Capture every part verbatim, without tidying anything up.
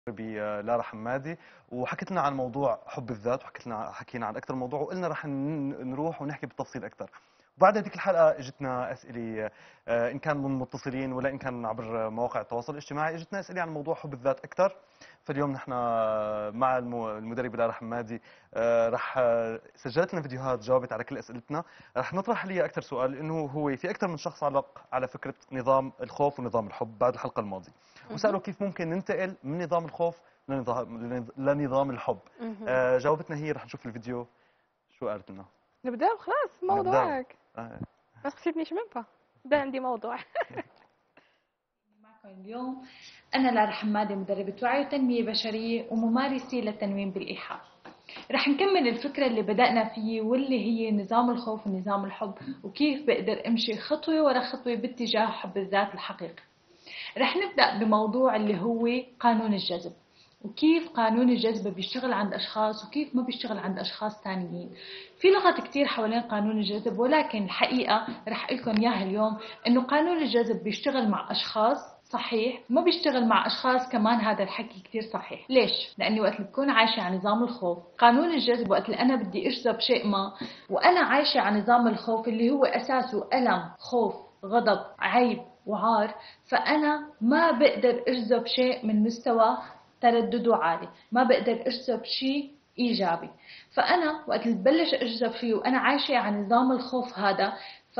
بلارا حمادي، وحكت لنا عن موضوع حب الذات، وحكت لنا حكينا عن اكثر موضوع، وقلنا رح نروح ونحكي بالتفصيل اكثر. وبعد هذيك الحلقه اجتنا اسئله، ان كان من متصلين ولا ان كان عبر مواقع التواصل الاجتماعي، اجتنا اسئله عن موضوع حب الذات اكثر. فاليوم نحن مع المدربه لارا حمادي رح سجلت لنا فيديوهات جاوبت على كل اسئلتنا. رح نطرح لي اكثر سؤال، انه هو في اكثر من شخص علق على فكره نظام الخوف ونظام الحب بعد الحلقه الماضيه، وسالوا كيف ممكن ننتقل من نظام الخوف لنظام لنظام الحب. آه جاوبتنا هي، رح نشوف الفيديو شو قالت لنا. نبدأ خلاص موضوعك. آه. ما تخسرنيش منها. ده عندي موضوع. معكم اليوم أنا لارا حمادي، مدربة وعي وتنمية بشرية وممارسة للتنويم بالإيحاء. رح نكمل الفكرة اللي بدأنا فيه، واللي هي نظام الخوف ونظام الحب، وكيف بقدر أمشي خطوة ورا خطوة باتجاه حب الذات الحقيقي. رح نبدأ بموضوع اللي هو قانون الجذب، وكيف قانون الجذب بيشتغل عند أشخاص وكيف ما بيشتغل عند أشخاص تانيين. في لغط كتير حوالين قانون الجذب، ولكن الحقيقة رح أقول لكم إياها اليوم، إنه قانون الجذب بيشتغل مع أشخاص صحيح، ما بيشتغل مع أشخاص كمان. هذا الحكي كتير صحيح. ليش؟ لأني وقت اللي بكون عايشة على نظام الخوف، قانون الجذب وقت اللي أنا بدي أجذب شيء ما، وأنا عايشة على نظام الخوف اللي هو أساسه ألم، خوف، غضب، عيب وعار، فأنا ما بقدر أجذب شيء من مستوى تردده عالي، ما بقدر أجذب شيء إيجابي. فأنا وقت اللي ببلش أجذب فيه وأنا عايشة على نظام الخوف هذا،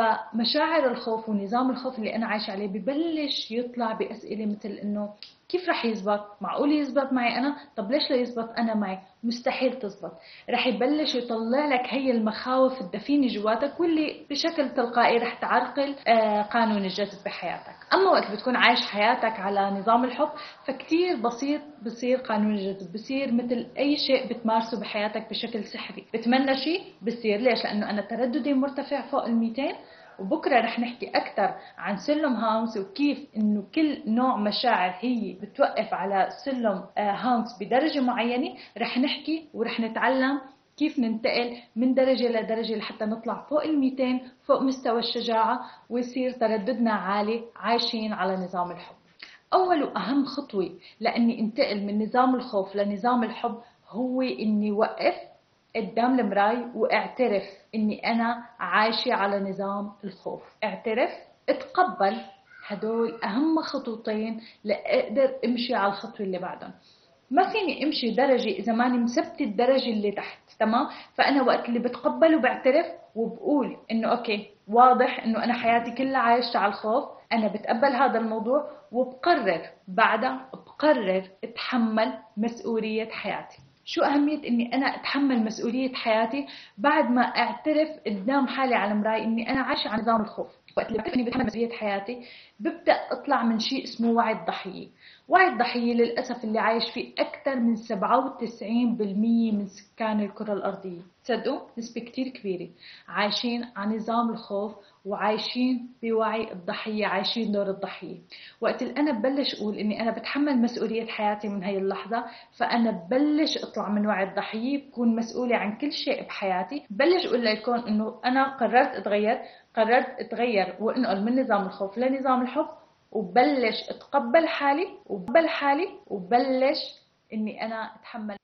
فمشاعر الخوف ونظام الخوف اللي أنا عايشة عليه ببلش يطلع بأسئلة مثل إنه كيف رح يزبط؟ معقول يزبط معي أنا؟ طب ليش لا يزبط أنا معي؟ مستحيل تزبط. رح يبلش يطلع لك هي المخاوف الدفينة جواتك، واللي بشكل تلقائي رح تعرقل آه قانون الجذب بحياتك. أما وقت بتكون عايش حياتك على نظام الحب، فكتير بسيط بصير قانون الجذب، بصير مثل أي شيء بتمارسه بحياتك بشكل سحري. بتمنى شيء بصير. ليش؟ لأنه أنا ترددي مرتفع فوق الميتين. وبكرة رح نحكي أكثر عن سلم هانس، وكيف إنه كل نوع مشاعر هي بتوقف على سلم هانس بدرجة معينة. رح نحكي ورح نتعلم كيف ننتقل من درجة لدرجة لحتى نطلع فوق الميتين، فوق مستوى الشجاعة، ويصير ترددنا عالي عايشين على نظام الحب. أول وأهم خطوة لأني انتقل من نظام الخوف لنظام الحب هو إني وقف قدام المراي واعترف اني انا عايشة على نظام الخوف. اعترف، اتقبل. هدول اهم خطوتين لاقدر امشي على الخطوة اللي بعدهم. ما فيني امشي درجة اذا ماني مثبتة الدرجة اللي تحت، تمام؟ فانا وقت اللي بتقبل وبعترف وبقول انه اوكي، واضح انه انا حياتي كلها عايشة على الخوف، انا بتقبل هذا الموضوع وبقرر بعدها، بقرر اتحمل مسؤولية حياتي. شو أهمية إني أنا أتحمل مسؤولية حياتي بعد ما أعترف قدام حالي على المراية إني أنا عايشة على نظام الخوف؟ وقت اللي بعرف إني بتحمل مسؤولية حياتي، ببدأ أطلع من شيء اسمه وعي الضحية. وعي الضحية للأسف اللي عايش فيه أكثر من سبعة وتسعين بالمئة من سكان الكرة الأرضية. تصدقوا نسبة كتير كبيرة عايشين على نظام الخوف وعايشين بوعي الضحية، عايشين دور الضحية. وقت اللي أنا ببلش أقول إني أنا بتحمل مسؤولية حياتي من هاي اللحظة، فأنا ببلش أطلع من وعي الضحية، بكون مسؤولة عن كل شيء بحياتي. ببلش أقول للكون إنه أنا قررت أتغير، قررت أتغير وأنقل من نظام الخوف لنظام الحب، وبلش أتقبل حالي وبل حالي وبلش إني أنا أتحمل